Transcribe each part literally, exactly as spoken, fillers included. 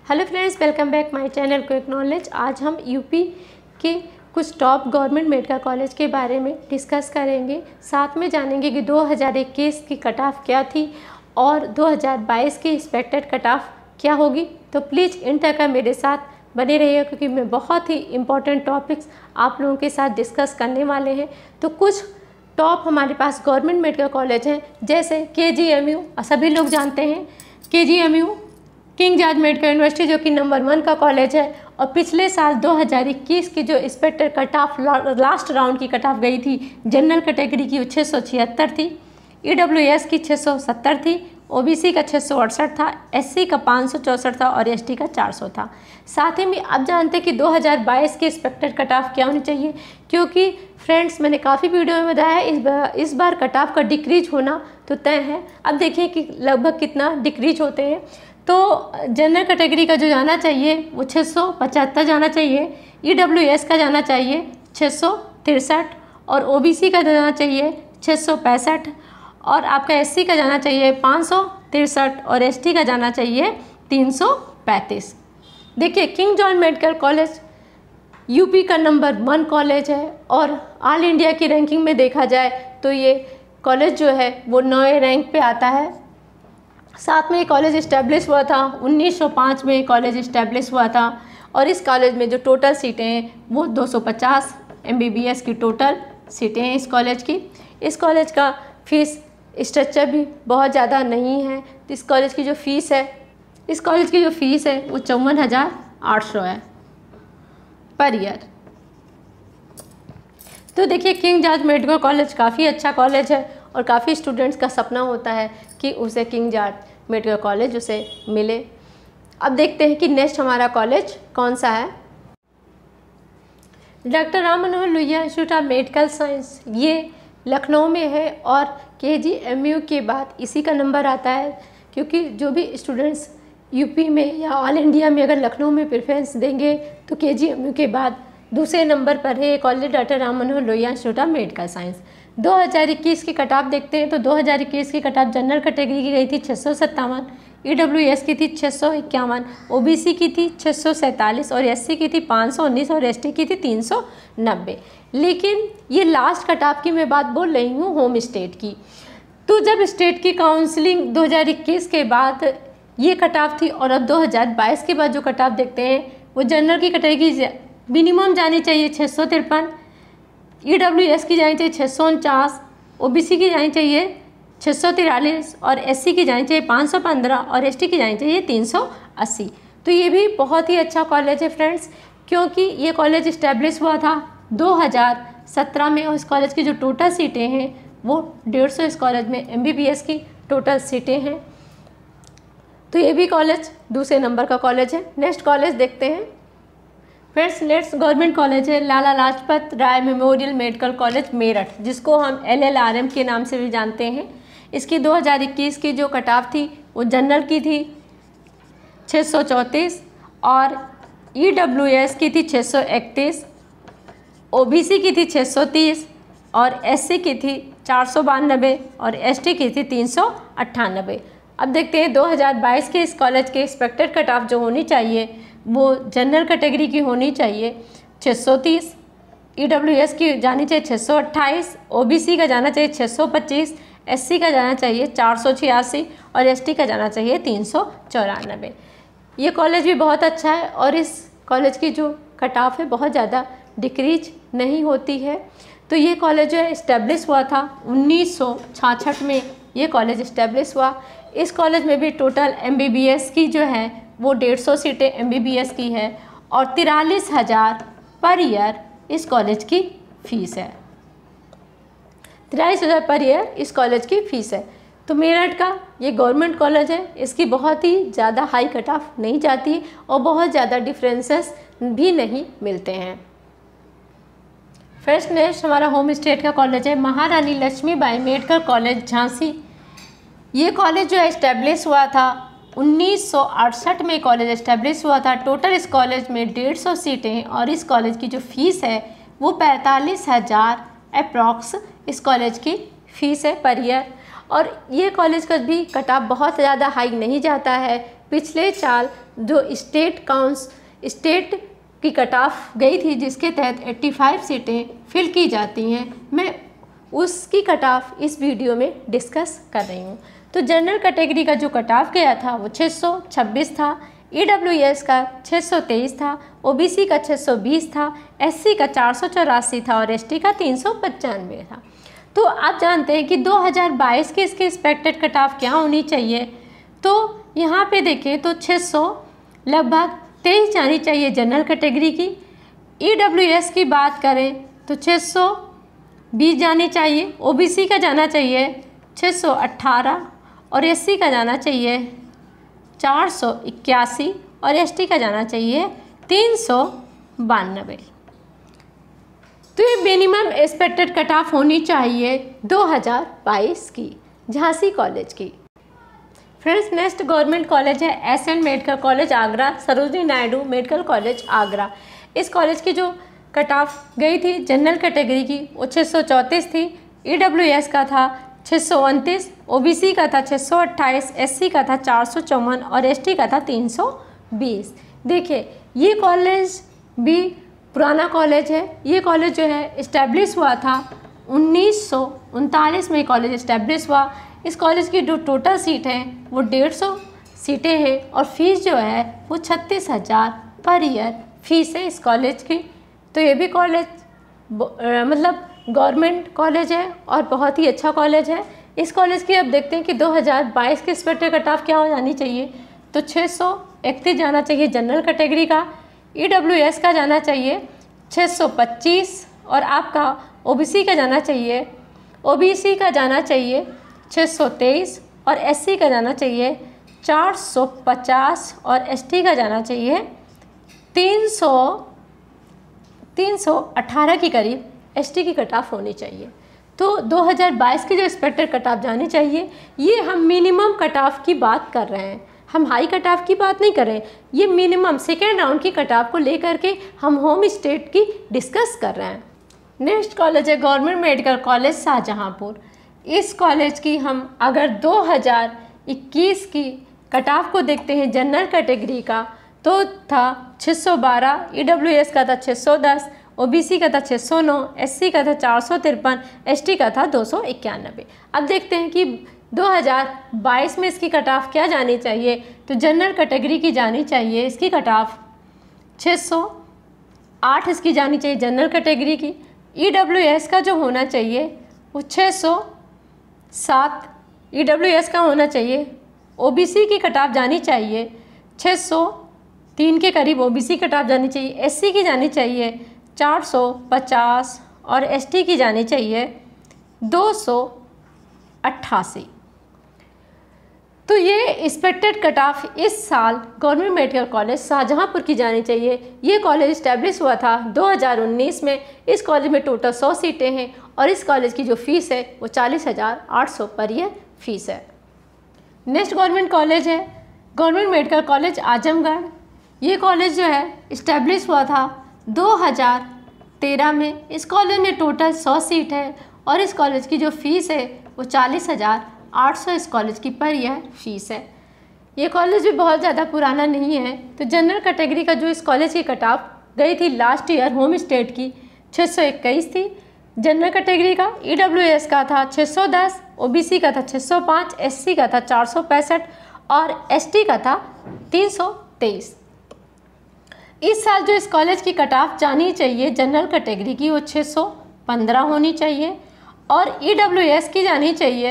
Hello friends, welcome back my channel quick knowledge. आज हम UP के कुछ टॉप गवर्नमेंट मेडिकल कॉलेज के बारे में डिस्कस करेंगे। साथ में जानेंगे कि दो हज़ार इक्कीस की कट ऑफ क्या थी और दो हज़ार बाईस की एक्सपेक्टेड कट ऑफ क्या होगी। तो प्लीज़ इन तक का मेरे साथ बने रहिए, क्योंकि मैं बहुत ही इम्पोर्टेंट टॉपिक्स आप लोगों के साथ डिस्कस करने वाले हैं। तो कुछ टॉप हमारे पास गवर्नमेंट मेडिकल कॉलेज हैं, जैसे के जी एम यू, सभी लोग जानते हैं K G M U King George medical university, जो कि नंबर वन का कॉलेज है। और पिछले साल दो हज़ार इक्कीस की जो expected cut off last round की कट ऑफ गई थी, जनरल कैटेगरी की वो छः सौ छिहत्तर थी, ई डब्ल्यू एस की छः सौ सत्तर थी, ओ बी सी का छः सौ अड़सठ था, एस सी का पाँच सौ चौंसठ था और एस टी का चार सौ था। साथ ही में अब जानते हैं कि दो हज़ार बाईस की एक्सपेक्टेड कट ऑफ क्या होनी चाहिए, क्योंकि फ्रेंड्स मैंने काफ़ी वीडियो में बताया है इस बार इस बार कट ऑफ का डिक्रीज होना तो तय है। अब देखिए कि लगभग कितना डिक्रीज होते हैं। तो जनरल कैटेगरी का जो जाना चाहिए वो छः सौ पचहत्तर जाना चाहिए, ई डब्ल्यू एस का जाना चाहिए छः सौ तिरसठ और ओ बी सी का जाना चाहिए छः सौ पैंसठ और आपका एस सी का जाना चाहिए पाँच सौ तिरसठ और एस टी का जाना चाहिए तीन सौ पैंतीस। देखिए, King George medical college UP का नंबर वन कॉलेज है और ऑल इंडिया की रैंकिंग में देखा जाए तो ये कॉलेज जो है वो नौवें रैंक पे आता है। साथ में ये कॉलेज इस्टेब्लिश हुआ था उन्नीस सौ पाँच में, कॉलेज इस्टेब्लिश हुआ था और इस कॉलेज में जो टोटल सीटें हैं वो दो सौ पचास एम बी बी एस की टोटल सीटें हैं इस कॉलेज की। इस कॉलेज का फीस स्ट्रक्चर भी बहुत ज़्यादा नहीं है। तो इस कॉलेज की जो फ़ीस है इस कॉलेज की जो फ़ीस है वो चौवन हज़ार आठ सौ है पर ईयर। तो देखिए, किंग जॉर्ज मेडिकल कॉलेज काफ़ी अच्छा कॉलेज है और काफ़ी स्टूडेंट्स का सपना होता है कि उसे किंग जॉर्ज मेडिकल कॉलेज उसे मिले। अब देखते हैं कि नेक्स्ट हमारा कॉलेज कौन सा है। Doctor Ram Manohar Lohia institute of medical science, ये लखनऊ में है और के जी एम यू के बाद इसी का नंबर आता है, क्योंकि जो भी स्टूडेंट्स यूपी में या ऑल इंडिया में अगर लखनऊ में प्रेफरेंस देंगे तो के जी एम यू के बाद दूसरे नंबर पर है college doctor Ram Manohar Lohia institute of medical science. दो हज़ार इक्कीस की कट ऑफ देखते हैं तो दो हज़ार इक्कीस की कट ऑफ जनरल कैटेगरी की गई थी छः सौ सत्तावन, ई डब्ल्यू एस की थी छः सौ इक्यावन, ओ बी सी की थी छः सौ सैंतालीस और एस सी की थी पाँच सौ उन्नीस और एस टी की थी तीन सौ नब्बे। लेकिन ये लास्ट कट ऑफ की मैं बात बोल रही हूँ होम स्टेट की। तो जब स्टेट की काउंसलिंग दो हज़ार इक्कीस के बाद ये कट ऑफ थी और अब दो हज़ार बाईस के बाद जो कट ऑफ देखते हैं वो जनरल की कैटेगरी मिनिमम जानी चाहिए छः सौ तिरपन, ई डब्ल्यू एस की जानी चाहिए छः सौ उनचास, ओ बी सी की जानी चाहिए छः सौ तिरालीस और एस सी की जानी चाहिए पाँच सौ पंद्रह और एस टी की जानी चाहिए तीन सौ अस्सी। तो ये भी बहुत ही अच्छा कॉलेज है फ्रेंड्स, क्योंकि ये कॉलेज इस्टेब्लिश हुआ था दो हज़ार सत्रह में और इस कॉलेज की जो टोटल सीटें हैं वो डेढ़ सौ इस कॉलेज में एम बी बी एस की टोटल सीटें हैं। तो ये भी कॉलेज दूसरे नंबर का कॉलेज है। नेक्स्ट कॉलेज देखते हैं फ्रेंड्स। नेक्स्ट गवर्नमेंट कॉलेज है Lala Lajpat Rai memorial medical college Meerut, जिसको हम एल एल आर एम के नाम से भी जानते हैं। इसकी दो हज़ार इक्कीस की जो कट ऑफ थी वो जनरल की थी छः सौ चौंतीस और ई डब्ल्यू एस की थी छः सौ इकतीस, ओ बी सी की थी छः सौ तीस और एस सी की थी चार सौ बानबे और एस टी की थी तीन सौ अट्ठानबे। अब देखते हैं दो हज़ार बाईस के इस कॉलेज के एक्सपेक्टेड कट ऑफ जो होनी चाहिए वो जनरल कैटेगरी की होनी चाहिए छः सौ तीस, ई डब्ल्यू एस की जानी चाहिए छः सौ अट्ठाईस, ओ बी सी का जाना चाहिए छः सौ पच्चीस, एस सी का जाना चाहिए चार सौ छियासी और एस टी का जाना चाहिए तीन सौ चौरानबे। ये कॉलेज भी बहुत अच्छा है और इस कॉलेज की जो कट ऑफ है बहुत ज़्यादा डिक्रीज नहीं होती है। तो ये कॉलेज जो है इस्टेब्लिश हुआ था उन्नीस सौ छियासठ में, ये कॉलेज इस्टेब्लिश हुआ। इस कॉलेज में भी total M B B S की जो है वो डेढ़ सौ सीटें एम बी बी एस की है और तिरालीस हज़ार पर ईयर इस कॉलेज की फ़ीस है। तिरालीस हज़ार पर ईयर इस कॉलेज की फ़ीस है। तो मेरठ का ये गवर्नमेंट कॉलेज है, इसकी बहुत ही ज़्यादा हाई कट ऑफ नहीं जाती और बहुत ज़्यादा डिफरेंसेस भी नहीं मिलते हैं। फर्स्ट नेक्स्ट हमारा होम स्टेट का कॉलेज है महारानी लक्ष्मीबाई मेडिकल कॉलेज झांसी। ये कॉलेज जो है इस्टेब्लिश हुआ था उन्नीस सौ अड़सठ में, कॉलेज इस्टेब्लिश हुआ था। टोटल इस कॉलेज में डेढ़ सौ सीटें हैं और इस कॉलेज की जो फ़ीस है वो पैंतालीस हज़ार अप्रॉक्स इस कॉलेज की फ़ीस है पर ईयर। और ये कॉलेज का भी कट ऑफ बहुत ज़्यादा हाई नहीं जाता है। पिछले साल जो स्टेट काउंस स्टेट की कट ऑफ गई थी जिसके तहत पचासी सीटें फिल की जाती हैं, मैं उसकी कट ऑफ इस वीडियो में डिस्कस कर रही हूँ। तो जनरल कैटेगरी का जो कट ऑफ गया था वो छः सौ छब्बीस था, ई डब्ल्यू एस का छः सौ तेईस था, ओ बी सी का छः सौ बीस था, एस सी का चार सौ चौरासी था और एस टी का तीन सौ पचानवे था। तो आप जानते हैं कि दो हज़ार बाईस की इसकी एक्सपेक्टेड कट ऑफ क्या होनी चाहिए। तो यहाँ पे देखें तो छः सौ लगभग तेईस जानी चाहिए जनरल कैटेगरी की। ई डब्ल्यू एस की बात करें तो छः सौ बीस जानी चाहिए, ओ बी सी का जाना चाहिए छः सौ अट्ठारह और एस सी का जाना चाहिए चार सौ इक्यासी और एस टी का जाना चाहिए तीन सौ बानवे। तो ये मिनिमम एक्सपेक्टेड कट ऑफ होनी चाहिए दो हज़ार बाईस की झांसी कॉलेज की। फ्रेंड्स, नेक्स्ट गवर्नमेंट कॉलेज है S N medical college Agra, Sarojini Naidu medical college Agra. इस कॉलेज की जो कट ऑफ गई थी जनरल कैटेगरी की वो छः सौ चौंतीस थी, ई डब्ल्यू एस का था छः सौ उनतीस, ओ बी सी का था छः सौ अट्ठाईस, एस सी का था चार सौ चौवन और एस टी का था तीन सौ बीस। देखिए ये कॉलेज भी पुराना कॉलेज है। ये कॉलेज जो है इस्टेब्लिश हुआ था उन्नीस सौ उनतालीस में कॉलेज इस्टेब्लिश हुआ। इस कॉलेज की जो टोटल सीट है वो डेढ़ सौ सीटें हैं और फीस जो है वो छत्तीस हज़ार पर ईयर फीस है इस कॉलेज की। तो ये भी कॉलेज मतलब गवर्नमेंट कॉलेज है और बहुत ही अच्छा कॉलेज है। इस कॉलेज की अब देखते हैं कि दो हज़ार बाईस की एक्सपेक्टेड कट ऑफ क्या हो जानी चाहिए। तो छः सौ इकतीस जाना चाहिए जनरल कैटेगरी का, ई डब्ल्यू एस का जाना चाहिए छः सौ पच्चीस और आपका ओ बी सी का जाना चाहिए ओ बी सी का जाना चाहिए छः सौ तेईस और एस सी का जाना चाहिए चार सौ पचास और एस टी का जाना चाहिए तीन सौ तीन सौ अठारह के करीब एस टी की कट ऑफ होनी चाहिए। तो दो हज़ार बाईस की जो एक्सपेक्टेड कट ऑफ जानी चाहिए, ये हम मिनिमम कट ऑफ की बात कर रहे हैं, हम हाई कट ऑफ की बात नहीं कर रहे हैं। ये मिनिमम सेकेंड राउंड की कट ऑफ को लेकर के हम होम स्टेट की डिस्कस कर रहे हैं। नेक्स्ट कॉलेज है गवर्नमेंट मेडिकल कॉलेज शाहजहाँपुर। इस कॉलेज की हम अगर दो हज़ार इक्कीस की कट ऑफ को देखते हैं जनरल कैटेगरी का तो था छः सौ बारह, ई डब्ल्यू एस का था छः सौ दस, ओ बी सी का था छः सौ नौ, एस सी का था चार सौ तिरपन, एस टी का था दो सौ इक्यानवे। अब देखते हैं कि दो हज़ार बाईस में इसकी कट ऑफ क्या जानी चाहिए। तो जनरल कैटेगरी की जानी चाहिए इसकी कट ऑफ छः सौ आठ इसकी जानी चाहिए जनरल कैटेगरी की। ई डब्ल्यू एस का जो होना चाहिए वो छः सौ सात ई डब्ल्यू एस का होना चाहिए। ओ बी सी की कट ऑफ जानी चाहिए छः सौ तीन के करीब O B C cut off जानी चाहिए। एस सी की जानी चाहिए चार सौ पचास और एस टी की जानी चाहिए दो सौ अट्ठासी। तो ये एक्सपेक्टेड कट ऑफ इस साल गवर्नमेंट मेडिकल कॉलेज शाहजहाँपुर की जानी चाहिए। ये कॉलेज इस्टेब्लिश हुआ था दो हज़ार उन्नीस में। इस कॉलेज में टोटल सौ सीटें हैं और इस कॉलेज की जो फ़ीस है वो चालीस हज़ार आठ सौ पर ईयर फीस है। नेक्स्ट गवर्नमेंट कॉलेज है गवर्नमेंट मेडिकल कॉलेज आजमगढ़। ये कॉलेज जो है इस्टेब्लिश हुआ था दो हज़ार तेरह में। इस कॉलेज में टोटल सौ सीट है और इस कॉलेज की जो फ़ीस है वो चालीस हज़ार आठ सौ इस कॉलेज की पर ईयर फीस है। ये कॉलेज भी बहुत ज़्यादा पुराना नहीं है। तो जनरल कैटेगरी का जो इस कॉलेज की कट ऑफ गई थी लास्ट ईयर होम स्टेट की छः सौ इक्कीस थी। जनरल कैटेगरी का ई डब्ल्यू एस का था छः सौ दस, ओ बी सी का था छः सौ पाँच, एस सी का था चार सौ पैंसठ और एस टी का था तीन सौ तेईस। इस साल जो इस कॉलेज की कट ऑफ जानी चाहिए जनरल कैटेगरी की वो छः सौ पंद्रह होनी चाहिए और ई डब्ल्यू एस की जानी चाहिए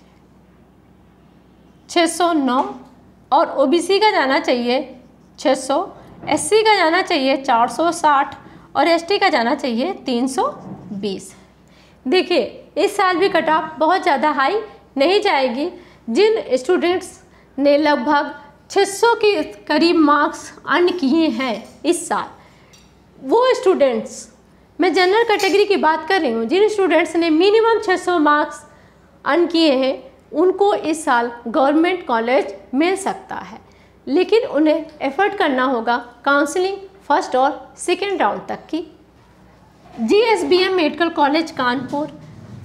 छः सौ नौ और ओ बी सी का जाना चाहिए छः सौ, एस सी का जाना चाहिए चार सौ साठ और एस टी का जाना चाहिए तीन सौ बीस। देखिए इस साल भी कट ऑफ बहुत ज़्यादा हाई नहीं जाएगी। जिन स्टूडेंट्स ने लगभग छः सौ के करीब मार्क्स अर्न किए हैं इस साल, वो स्टूडेंट्स, मैं जनरल कैटेगरी की बात कर रही हूँ, जिन स्टूडेंट्स ने मिनिमम छः सौ मार्क्स अर्न किए हैं उनको इस साल गवर्नमेंट कॉलेज मिल सकता है, लेकिन उन्हें एफर्ट करना होगा काउंसलिंग फर्स्ट और सेकेंड राउंड तक की। G S B M medical college Kanpur.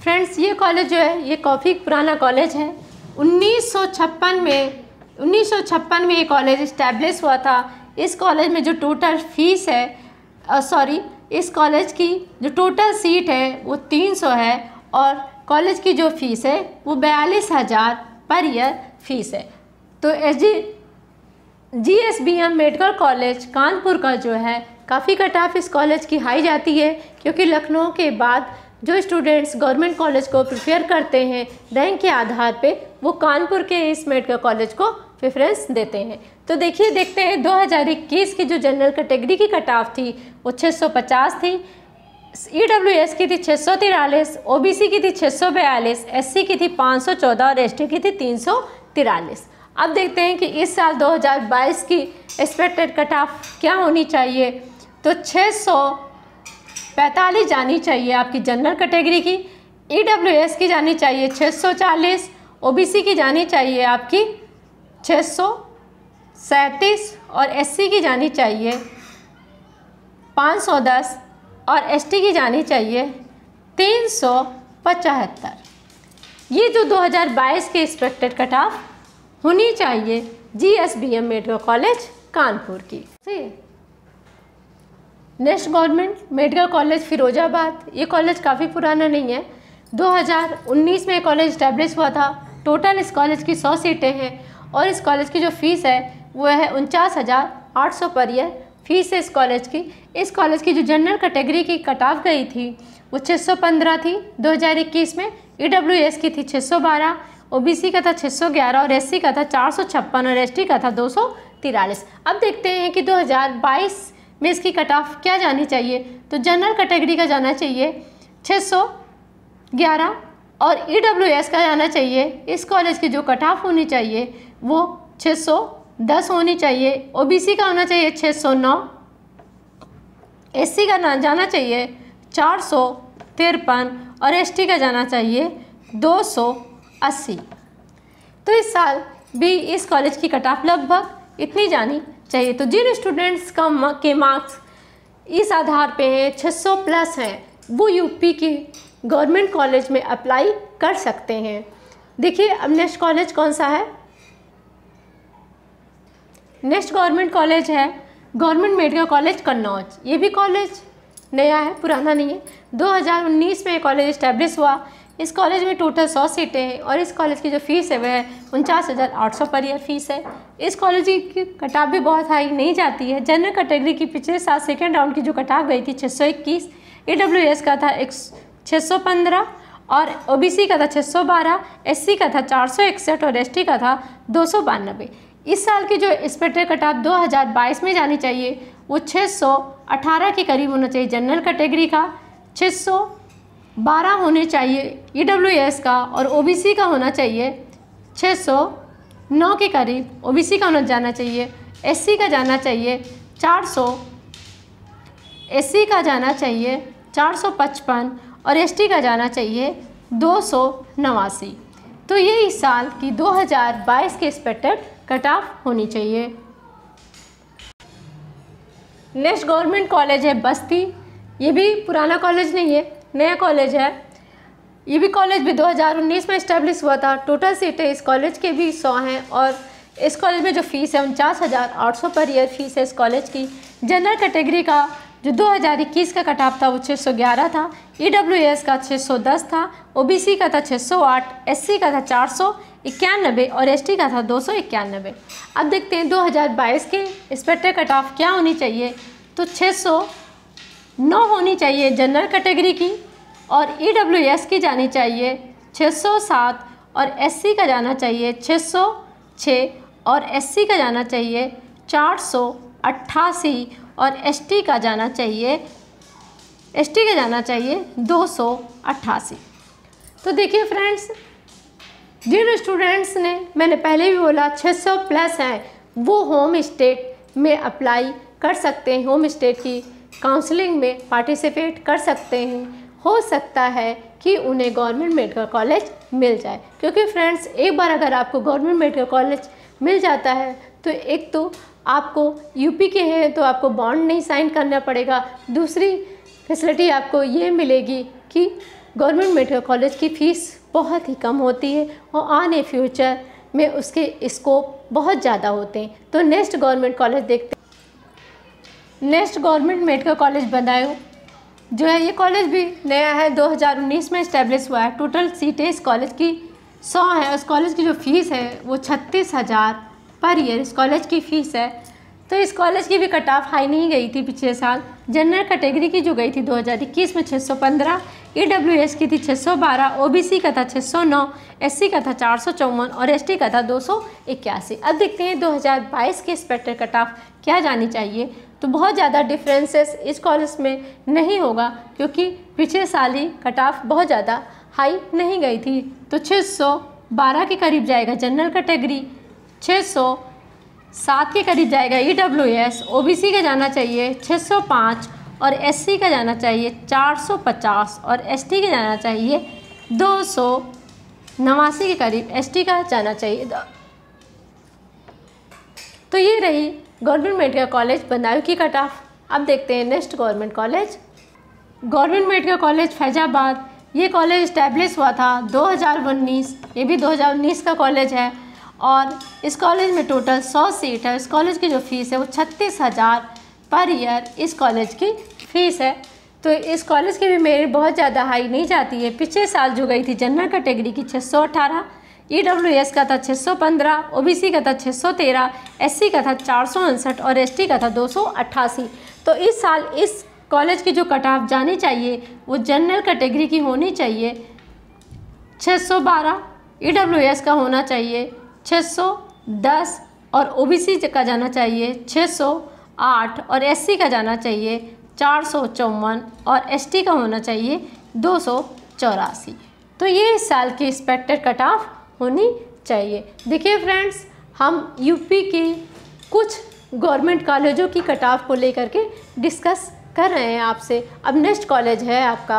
Friends ये कॉलेज जो है ये काफ़ी पुराना कॉलेज है। उन्नीस सौ छप्पन में उन्नीस सौ छप्पन में ये कॉलेज इस्टेब्लिश हुआ था। इस कॉलेज में जो टोटल फीस है सॉरी इस कॉलेज की जो टोटल सीट है वो तीन सौ है और कॉलेज की जो फ़ीस है वो बयालीस हज़ार पर ईयर फीस है। तो S G G S B M medical college Kanpur का जो है काफ़ी कट ऑफ इस कॉलेज की हाई जाती है, क्योंकि लखनऊ के बाद जो स्टूडेंट्स गवर्नमेंट कॉलेज को प्रिपेयर करते हैं रैंक के आधार पे वो कानपुर के इस मेडिकल कॉलेज को प्रेफरेंस देते हैं। तो देखिए देखते हैं दो हज़ार इक्कीस की जो जनरल कैटेगरी की कट ऑफ थी वो छः सौ पचास थी, ई डब्ल्यू एस की थी छः सौ तिरालीस, ओ बी सी की थी छः सौ बयालीस, एस सी की थी पाँच सौ चौदह और एस टी की थी तीन सौ तिरालीस। अब देखते हैं कि इस साल दो हज़ार बाईस की एक्सपेक्टेड कट ऑफ क्या होनी चाहिए। तो छः सौ पैंतालीस जानी चाहिए आपकी जनरल कैटेगरी की, ई डब्ल्यू एस की जानी चाहिए छः सौ चालीस, ओ बी सी की जानी चाहिए आपकी छः सौ सैंतीस और एस सी की जानी चाहिए पाँच सौ दस और एस टी की जानी चाहिए तीन सौ पचहत्तर। ये जो दो हज़ार बाईस के एक्सपेक्टेड कट ऑफ होनी चाहिए G S B M medical college Kanpur की। Next government medical college Firozabad. ये कॉलेज काफ़ी पुराना नहीं है, दो हज़ार उन्नीस में कॉलेज इस्टेब्लिश हुआ था। टोटल इस कॉलेज की सौ सीटें हैं और इस कॉलेज की जो फ़ीस है वो है उनचास हज़ार आठ सौ पर ईयर फीस है इस कॉलेज की। इस कॉलेज की जो जनरल कैटेगरी की कट ऑफ गई थी वो छः सौ पंद्रह थी दो हज़ार इक्कीस में, ई डब्ल्यू एस की थी छः सौ बारह, ओ बी सी का था छः सौ ग्यारह और एस सी का था चार सौ छप्पन और एस टी का था दो सौ तिरालीस। अब देखते हैं कि दो हज़ार बाईस में इसकी कट ऑफ क्या जानी चाहिए। तो जनरल कैटेगरी का जाना चाहिए छः सौ ग्यारह और ई डब्ल्यू एस का जाना चाहिए, इस कॉलेज की जो कट ऑफ होनी चाहिए वो छः सौ दस होनी चाहिए, ओ बी सी का होना चाहिए छः सौ नौ, एस सी का ना जाना चाहिए चार सौ तिरपन और एस टी का जाना चाहिए दो सौ अस्सी। तो इस साल भी इस कॉलेज की कट ऑफ लगभग इतनी जानी चाहिए। तो जिन स्टूडेंट्स का के मार्क्स इस आधार पे हैं छः सौ प्लस हैं वो यूपी के गवर्नमेंट कॉलेज में अप्लाई कर सकते हैं। देखिए अब नेक्स्ट कॉलेज कौन सा है। नेक्स्ट गवर्नमेंट कॉलेज है गवर्नमेंट मेडिकल कॉलेज कन्नौज। ये भी कॉलेज नया है, पुराना नहीं है। दो हज़ार उन्नीस में कॉलेज इस्टेब्लिश हुआ। इस कॉलेज में टोटल सौ सीटें हैं और इस कॉलेज की जो फ़ीस है वह उनचास हज़ार आठ सौ पर ईयर फीस है। इस कॉलेज की कट ऑफ भी बहुत हाई नहीं जाती है। जनरल कैटेगरी की पिछले साल सेकेंड राउंड की जो कट ऑफ गई थी छः सौ इक्कीस, ई डब्ल्यू एस का था एक छः सौ पंद्रह और ओ बी सी का था छः सौ बारह, एस सी का था चार सौ इकसठ और एस टी का था दो सौ बानबे। इस साल की जो एक्सपेक्टेड कट ऑफ दो हज़ार बाईस में जानी चाहिए वो छः सौ अठारह के करीब होना चाहिए जनरल कैटेगरी का, छः सौ बारह होने चाहिए ई डब्ल्यू एस का और ओ बी सी का होना चाहिए छः सौ नौ के करीब, ओ बी सी का होना जाना चाहिए, एस सी का जाना चाहिए चार सौ, एस सी का जाना चाहिए चार सौ पचपन और एस टी का जाना चाहिए दो सौ नवासी। तो ये इस साल की दो हज़ार बाईस के एक्सपेक्टेड कट ऑफ होनी चाहिए। नेक्स्ट गवर्नमेंट कॉलेज है बस्ती। ये भी पुराना कॉलेज नहीं है, नया कॉलेज है। ये भी कॉलेज भी दो हज़ार उन्नीस में इस्टेब्लिश हुआ था। टोटल सीटें इस कॉलेज के भी सौ हैं और इस कॉलेज में जो फ़ीस है उनचास हज़ार आठ सौ पर ईयर फीस है इस कॉलेज की। जनरल कैटेगरी का जो दो हज़ार इक्कीस का कट ऑफ था वो छः सौ ग्यारह था, ई डब्ल्यू एस का छः सौ दस था, ओ बी सी का था छः सौ आठ, एस सी का था चार सौ इक्यानबे और एस टी का था दो सौ इक्यानबे। अब देखते हैं दो हज़ार बाईस के एक्सपेक्टेड कट ऑफ क्या होनी चाहिए। तो छः सौ नौ होनी चाहिए जनरल कैटेगरी की और ई डब्ल्यू एस की जानी चाहिए छः सौ सात और एस सी का जाना चाहिए छः सौ छह और एस सी का जाना चाहिए चार सौ अट्ठासी और एस टी का जाना चाहिए एस टी का जाना चाहिए दो सौ अट्ठासी। तो देखिए फ्रेंड्स, जिन स्टूडेंट्स ने मैंने पहले भी बोला छः सौ प्लस हैं वो होम स्टेट में अप्लाई कर सकते हैं, होम स्टेट की काउंसलिंग में पार्टिसिपेट कर सकते हैं। हो सकता है कि उन्हें गवर्नमेंट मेडिकल कॉलेज मिल जाए, क्योंकि फ्रेंड्स एक बार अगर आपको गवर्नमेंट मेडिकल कॉलेज मिल जाता है तो एक तो आपको यूपी के हैं तो आपको बॉन्ड नहीं साइन करना पड़ेगा, दूसरी फैसिलिटी आपको ये मिलेगी कि गवर्नमेंट मेडिकल कॉलेज की फ़ीस बहुत ही कम होती है और आने फ्यूचर में उसके स्कोप बहुत ज़्यादा होते हैं। तो नेक्स्ट गवर्नमेंट कॉलेज देखते हैं। Next government medical college Badaun जो है, ये कॉलेज भी नया है, दो हज़ार उन्नीस में इस्टेब्लिश हुआ है। टोटल सीटें इस कॉलेज की सौ है। उस कॉलेज की जो फ़ीस है वो छत्तीस हज़ार पर ईयर इस कॉलेज की फ़ीस है। तो इस कॉलेज की भी कट ऑफ हाई नहीं गई थी पिछले साल। जनरल कैटेगरी की जो गई थी दो हज़ार इक्कीस में छः सौ पंद्रह, ईडब्ल्यूएस की थी छः सौ बारह, ओबीसी का था छः सौ नौ, एससी का था चार सौ चौवन और एसटी का था दो सौ इक्यासी। अब देखते हैं दो हज़ार बाईस के इंस्पेक्टर कट ऑफ क्या जानी चाहिए। तो बहुत ज़्यादा डिफरेंसेस इस कॉलेज में नहीं होगा क्योंकि पिछले साल ही कट ऑफ बहुत ज़्यादा हाई नहीं गई थी। तो छः सौ बारह के करीब जाएगा जनरल कैटेगरी, छः सौ सात के करीब जाएगा ईडब्ल्यूएस, ओबीसी का जाना चाहिए छः सौ पाँच और एससी का जाना चाहिए चार सौ पचास और एसटी का जाना चाहिए दो सौ नवासी के करीब एसटी का जाना चाहिए। तो ये रही गवर्नमेंट मेडिकल कॉलेज बदायूं की कट ऑफ। अब देखते हैं next government college. Government medical college Faizabad, ये कॉलेज इस्टेब्लिश हुआ था दो हज़ार उन्नीस, ये भी दो हज़ार उन्नीस का कॉलेज है और इस कॉलेज में टोटल सौ सीट है। इस कॉलेज की जो फ़ीस है वो छत्तीस हज़ार पर ईयर इस कॉलेज की फ़ीस है। तो इस कॉलेज की भी मेरिट बहुत ज़्यादा हाई नहीं जाती है। पिछले साल जो गई थी जनरल कैटेगरी की छः सौ अठारह, ईडब्ल्यूएस का था छः सौ पंद्रह, ओबीसी का था छः सौ तेरह, एससी का था चार सौ उनसठ और एसटी का था दो सौ अट्ठासी। तो इस साल इस कॉलेज की जो कट ऑफ जानी चाहिए वो जनरल कैटेगरी की होनी चाहिए छः सौ बारह, ईडब्ल्यूएस का होना चाहिए छः सौ दस और ओबीसी का जाना चाहिए छः सौ आठ और एससी का जाना चाहिए चार सौ चौवन और एसटी का होना चाहिए दो सौ चौरासी। तो ये इस साल की इंस्पेक्टर कट ऑफ होनी चाहिए। देखिए फ्रेंड्स, हम यूपी के कुछ गवर्नमेंट कॉलेजों की कट ऑफ को लेकर के डिस्कस कर रहे हैं आपसे। अब नेक्स्ट कॉलेज है आपका,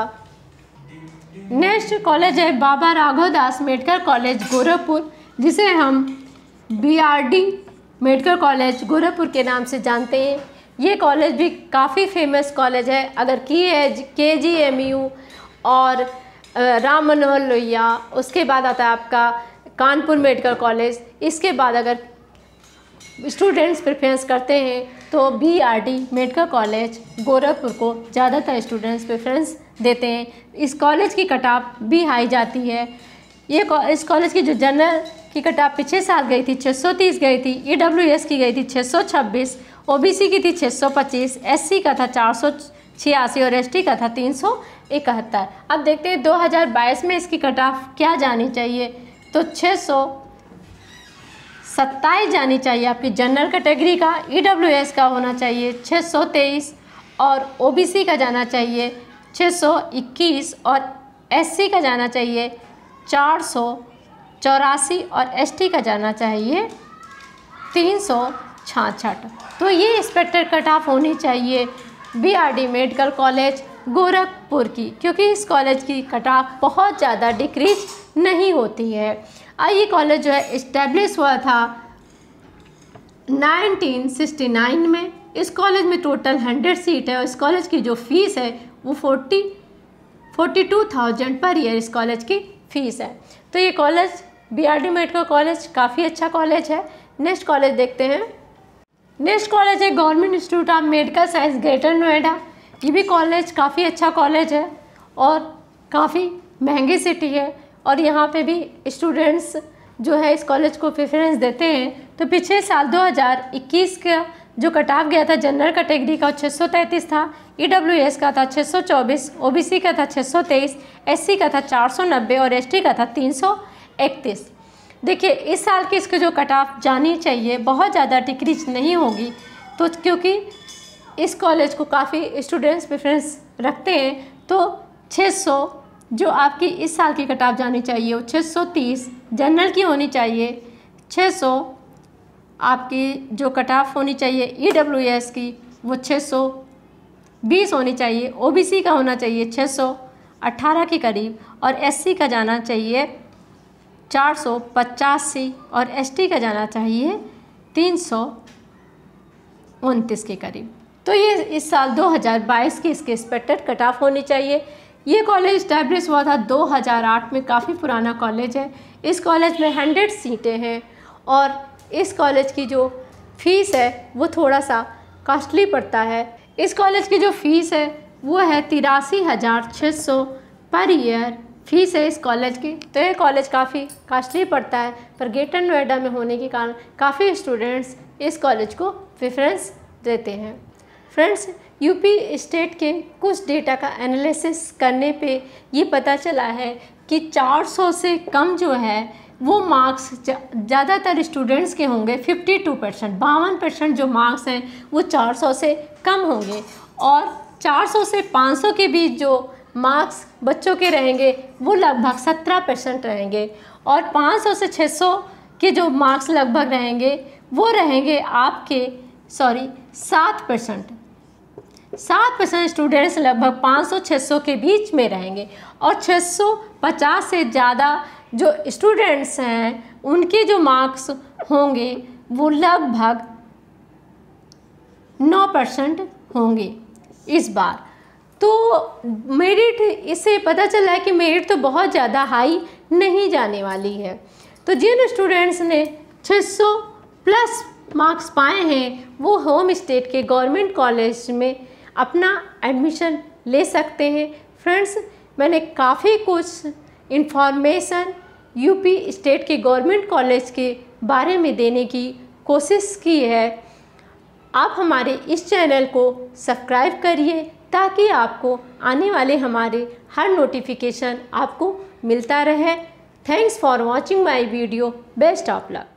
नेक्स्ट कॉलेज है बाबा राघव दास मेडिकल कॉलेज गोरखपुर, जिसे हम बीआरडी मेडिकल कॉलेज गोरखपुर के नाम से जानते हैं। ये कॉलेज भी काफ़ी फेमस कॉलेज है। अगर की है के जी एम यू और राम मनोहर लोहिया, उसके बाद आता है आपका कानपुर मेडिकल कॉलेज। इसके बाद अगर स्टूडेंट्स प्रेफरेंस करते हैं तो बीआरडी मेडिकल कॉलेज गोरखपुर को ज़्यादातर स्टूडेंट्स प्रेफरेंस देते हैं। इस कॉलेज की कट ऑफ भी हाई जाती है। ये इस कॉलेज की जो जनरल की कट ऑफ पिछले साल गई थी छः सौ तीस गई थी, ईडब्ल्यूएस की गई थी छः सौ छब्बीस, ओबीसी की थी छः सौ पच्चीस, एससी का था चार सौ छियासी और एसटी का था तीन सौ इकहत्तर। अब देखते हैं दो हज़ार बाईस में इसकी कट ऑफ क्या जानी चाहिए। तो छः सौ सत्ताईस जानी चाहिए आपकी जनरल कैटेगरी का, ईडब्ल्यूएस का होना चाहिए छः सौ तेईस और ओबीसी का जाना चाहिए छः सौ इक्कीस और एससी का जाना चाहिए चार सौ चौरासी और एसटी का जाना चाहिए तीन सौ छाछठ। तो ये इंस्पेक्टर कट ऑफ होनी चाहिए बीआरडी मेडिकल कॉलेज गोरखपुर की, क्योंकि इस कॉलेज की कट ऑफ बहुत ज़्यादा डिक्रीज नहीं होती है। और ये कॉलेज जो है इस्टेब्लिश हुआ था उन्नीस सौ उनहत्तर में। इस कॉलेज में टोटल हंड्रेड सीट है और इस कॉलेज की जो फ़ीस है वो forty forty two thousand per year इस कॉलेज की फ़ीस है। तो ये कॉलेज बीआरडी मेडिकल कॉलेज काफ़ी अच्छा कॉलेज है। नेक्स्ट कॉलेज देखते हैं। नेक्स्ट कॉलेज है government institute of medical science greater Noida. ये भी कॉलेज काफ़ी अच्छा कॉलेज है और काफ़ी महंगी सिटी है और यहाँ पे भी स्टूडेंट्स जो है इस कॉलेज को प्रेफरेंस देते हैं। तो पिछले साल दो हज़ार इक्कीस का जो कट ऑफ गया था जनरल कैटेगरी का छः सौ तैंतीस था, ईडब्ल्यूएस का था छः सौ चौबीस, ओबीसी का था छः सौ तेईस, एससी का था चार सौ नब्बे और एसटी का था तीन सौ इकतीस। देखिए इस साल की इसकी जो कट ऑफ जानी चाहिए बहुत ज़्यादा डिक्रीज नहीं होगी, तो क्योंकि इस कॉलेज को काफ़ी स्टूडेंट्स प्रेफरेंस रखते हैं। तो छः सौ जो आपकी इस साल की कट ऑफ जानी चाहिए वो छः सौ तीस जनरल की होनी चाहिए, छः सौ आपकी जो कट ऑफ होनी चाहिए ईडब्ल्यूएस की वो छः सौ बीस होनी चाहिए, ओबीसी का होना चाहिए छः सौ अट्ठारह के करीब और एससी का जाना चाहिए चार सौ पचासी और एसटी का जाना चाहिए तीन सौ उनतीस के करीब। तो ये इस साल दो हज़ार बाईस की इसके एक्सपेक्टेड कट ऑफ होनी चाहिए। ये कॉलेज इस्टेब्लिश हुआ था दो हज़ार आठ में, काफ़ी पुराना कॉलेज है। इस कॉलेज में हंड्रेड सीटें हैं और इस कॉलेज की जो फ़ीस है वो थोड़ा सा कॉस्टली पड़ता है। इस कॉलेज की जो फ़ीस है वो है तिरासी हज़ार छः सौ पर ईयर फ़ीस है इस कॉलेज की। तो ये कॉलेज काफ़ी कॉस्टली पड़ता है, पर ग्रेटर नोएडा में होने के कारण काफ़ी स्टूडेंट्स इस कॉलेज को प्रेफरेंस देते हैं। फ्रेंड्स, यूपी स्टेट के कुछ डेटा का एनालिसिस करने पे ये पता चला है कि चार सौ से कम जो है वो मार्क्स ज़्यादातर स्टूडेंट्स के होंगे। बावन परसेंट बावन परसेंट जो मार्क्स हैं वो चार सौ से कम होंगे और चार सौ से पाँच सौ के बीच जो मार्क्स बच्चों के रहेंगे वो लगभग सत्रह परसेंट रहेंगे और पाँच सौ से छः सौ के जो मार्क्स लगभग रहेंगे वो रहेंगे आपके सॉरी सात परसेंट सात परसेंट स्टूडेंट्स लगभग पाँच सौ छः सौ के बीच में रहेंगे और छः सौ पचास से ज़्यादा जो स्टूडेंट्स हैं उनके जो मार्क्स होंगे वो लगभग नौ परसेंट होंगे इस बार। तो मेरिट, इससे पता चला है कि मेरिट तो बहुत ज़्यादा हाई नहीं जाने वाली है। तो जिन स्टूडेंट्स ने छः सौ प्लस मार्क्स पाए हैं वो होम स्टेट के गवर्नमेंट कॉलेज में अपना एडमिशन ले सकते हैं। फ्रेंड्स, मैंने काफ़ी कुछ इन्फॉर्मेशन यूपी स्टेट के गवर्नमेंट कॉलेज के बारे में देने की कोशिश की है। आप हमारे इस चैनल को सब्सक्राइब करिए ताकि आपको आने वाले हमारे हर नोटिफिकेशन आपको मिलता रहे। Thanks for watching my video. Best of luck.